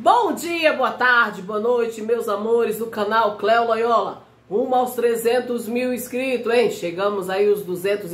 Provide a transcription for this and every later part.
Bom dia, boa tarde, boa noite, meus amores do canal Cleo Loyola. Rumo aos 300 mil inscritos, hein? Chegamos aí os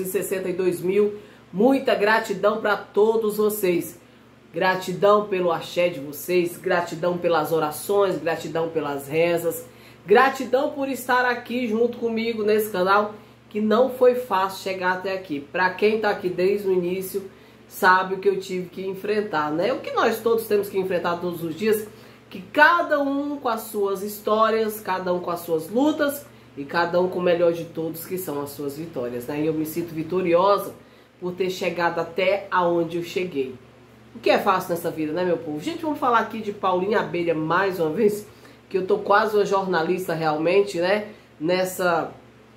262 mil. Muita gratidão para todos vocês. Gratidão pelo axé de vocês, gratidão pelas orações, gratidão pelas rezas. Gratidão por estar aqui junto comigo nesse canal, que não foi fácil chegar até aqui. Para quem tá aqui desde o início, sabe o que eu tive que enfrentar, né? O que nós todos temos que enfrentar todos os dias, que cada um com as suas histórias, cada um com as suas lutas e cada um com o melhor de todos, que são as suas vitórias, né? E eu me sinto vitoriosa por ter chegado até aonde eu cheguei. O que é fácil nessa vida, né, meu povo? Gente, vamos falar aqui de Paulinha Abelha mais uma vez, que eu tô quase uma jornalista realmente, né? Nessa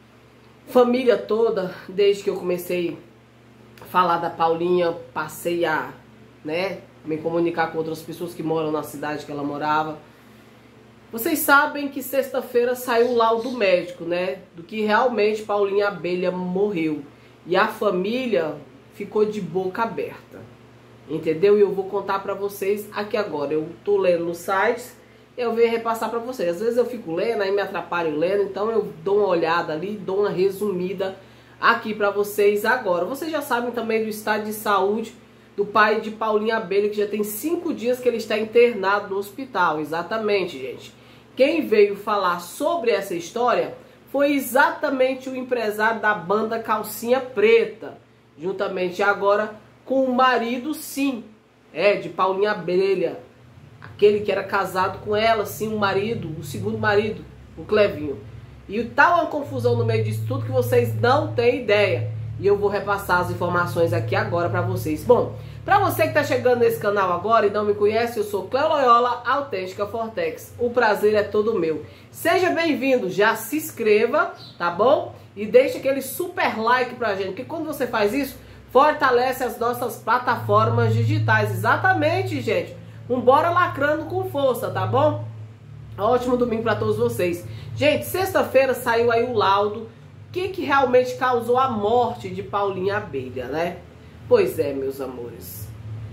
família toda, desde que eu comecei falar da Paulinha, passei a, né, me comunicar com outras pessoas que moram na cidade que ela morava. Vocês sabem que sexta-feira saiu o laudo médico, né, do que realmente Paulinha Abelha morreu. E a família ficou de boca aberta, entendeu? E eu vou contar pra vocês aqui agora. Eu tô lendo nos sites, eu venho repassar pra vocês. Às vezes eu fico lendo, aí me atrapalho lendo, então eu dou uma olhada ali, dou uma resumida aqui pra vocês agora. Vocês já sabem também do estado de saúde do pai de Paulinha Abelha, que já tem 5 dias que ele está internado no hospital. Exatamente, gente. Quem veio falar sobre essa história foi exatamente o empresário da banda Calcinha Preta, juntamente agora com o marido, sim, de Paulinha Abelha, aquele que era casado com ela, sim, o marido, o segundo marido, o Clevinho. E tá uma confusão no meio disso tudo que vocês não têm ideia. E eu vou repassar as informações aqui agora pra vocês. Bom, pra você que tá chegando nesse canal agora e não me conhece, eu sou Cleo Loyola, Autêntica Fortex. O prazer é todo meu. Seja bem-vindo, já se inscreva, tá bom? E deixa aquele super like pra gente, porque quando você faz isso, fortalece as nossas plataformas digitais. Exatamente, gente. Vambora lacrando com força, tá bom? Ótimo domingo pra todos vocês. Gente, sexta-feira saiu aí o laudo. O que realmente causou a morte de Paulinha Abelha, né? Pois é, meus amores.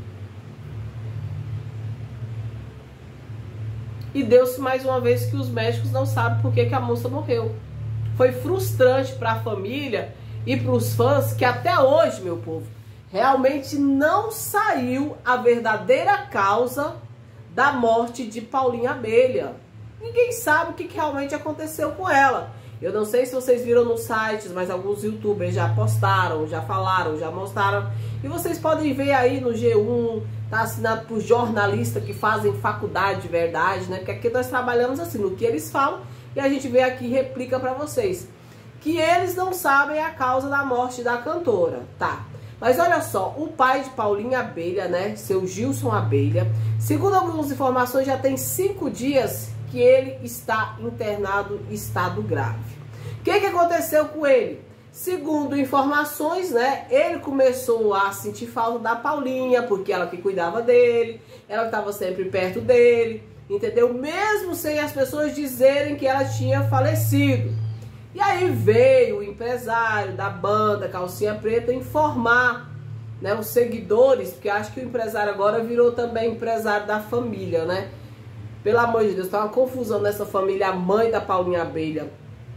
E deu-se mais uma vez que os médicos não sabem por que a moça morreu. Foi frustrante para a família e para os fãs que até hoje, meu povo, realmente não saiu a verdadeira causa da morte de Paulinha Abelha. Ninguém sabe o que realmente aconteceu com ela. Eu não sei se vocês viram nos sites, mas alguns youtubers já postaram, já falaram, já mostraram. E vocês podem ver aí no G1, tá assinado por jornalistas que fazem faculdade de verdade, né? Porque aqui nós trabalhamos assim, no que eles falam, e a gente vê aqui e replica pra vocês. Que eles não sabem a causa da morte da cantora, tá? Mas olha só, o pai de Paulinha Abelha, né, seu Gilson Abelha, segundo algumas informações, já tem 5 dias que ele está internado em estado grave. O que aconteceu com ele? Segundo informações, né, ele começou a sentir falta da Paulinha, porque ela que cuidava dele, ela estava sempre perto dele, entendeu? Mesmo sem as pessoas dizerem que ela tinha falecido. E aí veio o empresário da banda Calcinha Preta informar, né, os seguidores, porque acho que o empresário agora virou também empresário da família, né? Pelo amor de Deus, tá uma confusão nessa família, a mãe da Paulinha Abelha,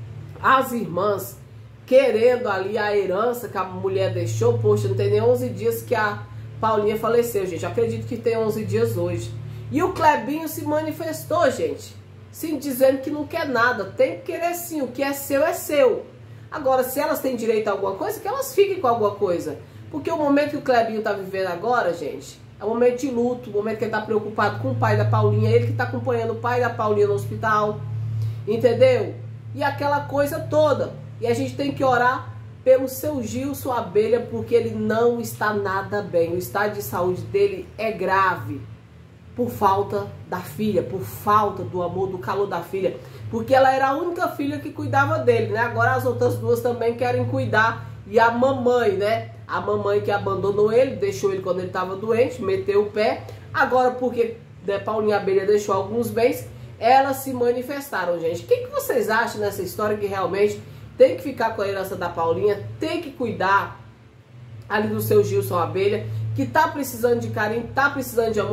as irmãs querendo ali a herança que a mulher deixou. Poxa, não tem nem 11 dias que a Paulinha faleceu, gente. Acredito que tem 11 dias hoje. E o Clebinho se manifestou, gente, sim, dizendo que não quer nada, tem que querer sim, o que é seu é seu. Agora, se elas têm direito a alguma coisa, que elas fiquem com alguma coisa. Porque o momento que o Clebinho tá vivendo agora, gente, é um momento de luto, o momento que ele tá preocupado com o pai da Paulinha, ele que tá acompanhando o pai da Paulinha no hospital, entendeu? E aquela coisa toda. E a gente tem que orar pelo seu Gilson Abelha, porque ele não está nada bem. O estado de saúde dele é grave, por falta da filha, por falta do amor, do calor da filha. Porque ela era a única filha que cuidava dele, né? Agora as outras duas também querem cuidar. E a mamãe, né? A mamãe que abandonou ele, deixou ele quando ele estava doente, meteu o pé. Agora, porque, né, Paulinha Abelha deixou alguns bens, elas se manifestaram, gente. O que vocês acham nessa história, que realmente tem que ficar com a herança da Paulinha, tem que cuidar ali do seu Gilson Abelha, que tá precisando de carinho, tá precisando de amor,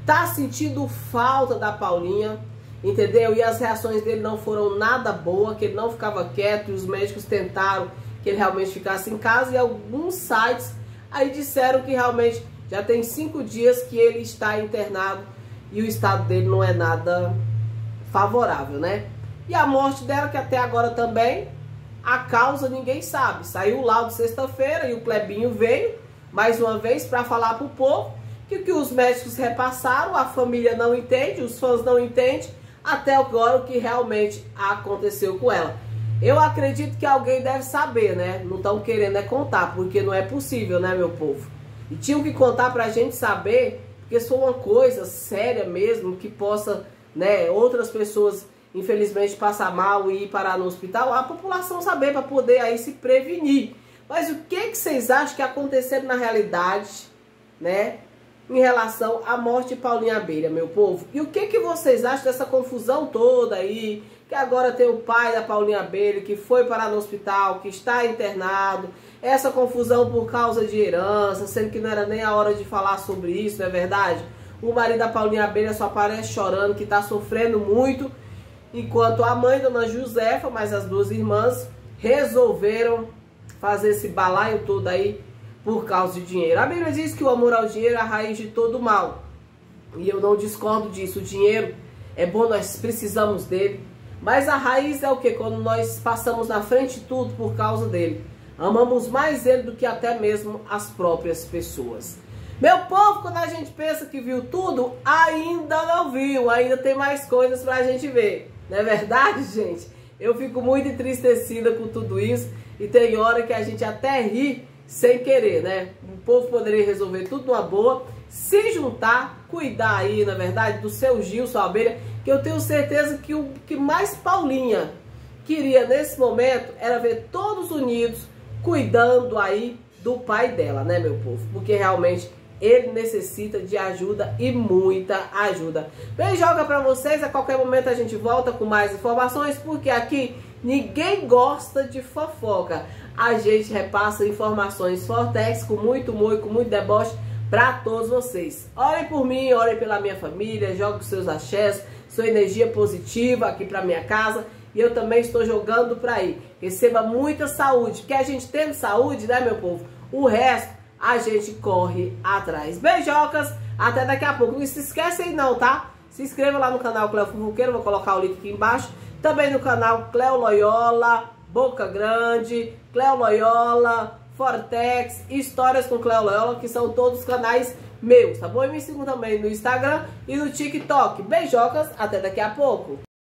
tá sentindo falta da Paulinha, entendeu? E as reações dele não foram nada boas, que ele não ficava quieto, e os médicos tentaram que ele realmente ficasse em casa, e alguns sites aí disseram que realmente já tem 5 dias que ele está internado e o estado dele não é nada favorável, né? E a morte dela, que até agora também, a causa ninguém sabe. Saiu o laudo sexta-feira e o Clebinho veio, mais uma vez, para falar para o povo que o que os médicos repassaram, a família não entende, os fãs não entendem, até agora o que realmente aconteceu com ela. Eu acredito que alguém deve saber, né? Não estão querendo contar, porque não é possível, né, meu povo? E tinham que contar pra gente saber, porque se for uma coisa séria mesmo, que possa, né, outras pessoas, infelizmente, passar mal e ir parar no hospital, a população saber para poder aí se prevenir. Mas o que vocês acham que aconteceu na realidade, né, em relação à morte de Paulinha Abelha, meu povo? E o que vocês acham dessa confusão toda aí, que agora tem o pai da Paulinha Abelha, que foi parar no hospital, que está internado, essa confusão por causa de herança, sendo que não era nem a hora de falar sobre isso, não é verdade? O marido da Paulinha Abelha só aparece chorando, que está sofrendo muito, enquanto a mãe, dona Josefa, mas as duas irmãs, resolveram fazer esse balaio todo aí por causa de dinheiro. A Bíblia diz que o amor ao dinheiro é a raiz de todo mal. E eu não discordo disso. O dinheiro é bom, nós precisamos dele. Mas a raiz é o que? Quando nós passamos na frente de tudo por causa dele. Amamos mais ele do que até mesmo as próprias pessoas. Meu povo, quando a gente pensa que viu tudo, ainda não viu. Ainda tem mais coisas pra gente ver. Não é verdade, gente? Eu fico muito entristecida com tudo isso. E tem hora que a gente até ri sem querer, né? O povo poderia resolver tudo numa boa, se juntar, cuidar aí, na verdade, do seu Gilson Abelha, que eu tenho certeza que o que mais Paulinha queria nesse momento era ver todos unidos, cuidando aí do pai dela, né, meu povo? Porque realmente ele necessita de ajuda e muita ajuda. Beijoca pra vocês, a qualquer momento a gente volta com mais informações, porque aqui ninguém gosta de fofoca. A gente repassa informações Fortex com muito humor e com muito deboche para todos vocês. Orem por mim, orem pela minha família, joguem os seus axés, sua energia positiva aqui para minha casa. E eu também estou jogando para aí. Receba muita saúde, porque a gente tendo saúde, né, meu povo? O resto a gente corre atrás. Beijocas, até daqui a pouco. Não se esquece aí não, tá? Se inscreva lá no canal Cleo Fofoqueiro, vou colocar o link aqui embaixo. Também no canal Cleo Loyola, Boca Grande, Cleo Loyola, Fortex, Histórias com Cleo Loyola, que são todos canais meus, tá bom? E me sigam também no Instagram e no TikTok. Beijocas, até daqui a pouco.